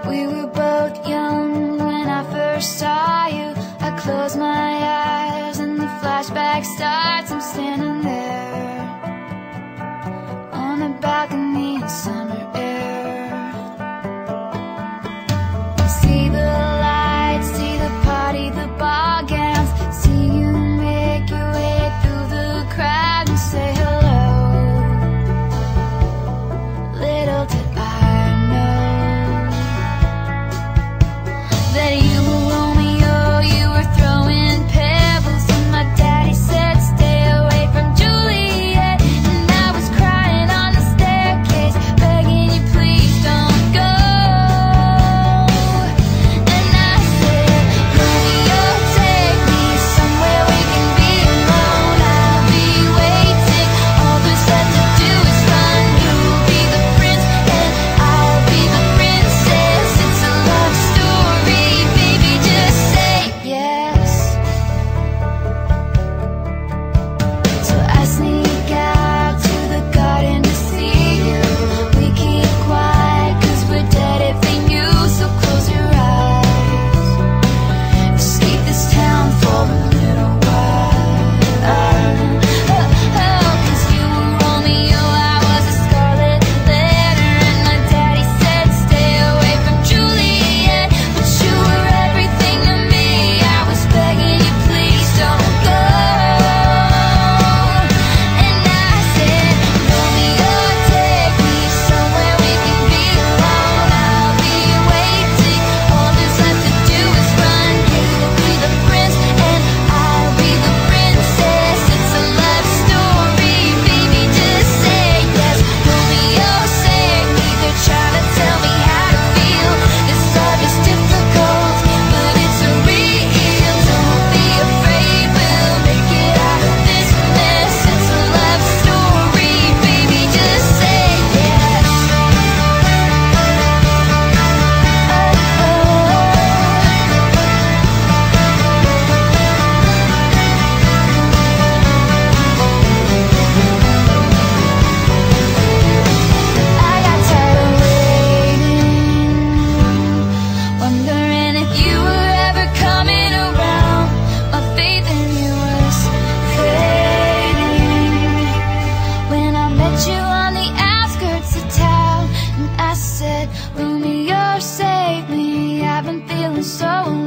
We were both young when I first saw you. I close my eyes and the flashback starts. I'm standing there on a balcony in summer air. See the lights, see the party, the ball gowns. See you make your way through the crowd and say hello. Little did I know that you were Romeo, you were throwing pebbles, and my daddy said stay away from Juliet. And I was crying on the staircase, begging you please don't go. And I said, Romeo, take me somewhere we can be alone. I'll be waiting, all there's left to do is run. You'll be the prince and I'll be the princess. It's a love story, baby, just say yes. So I sneak out to the garden to see you. We keep quiet 'cause we're dead if they knew. So close your eyes, escape this town for a little while. 'Cause you were Romeo, I was a scarlet letter, and my daddy said stay away from Juliet. But you were everything to me, I was begging you please don't go. And I said, Romeo, take me somewhere we can be alone. I'll be waiting, all there's left to do is run. You'll be the prince and I'll be the princess. It's a love story, baby, just say yes. Romeo, save me, they're trying to tell me how to feel. This love is difficult, but it's real. Don't be afraid, we'll make it out of this mess. It's a love story, baby, just say yes. I got tired of waiting, wondering if you were ever coming around. My faith in you was fading when I met you on the outskirts of town. And I said, Romeo, save me, I've been feeling so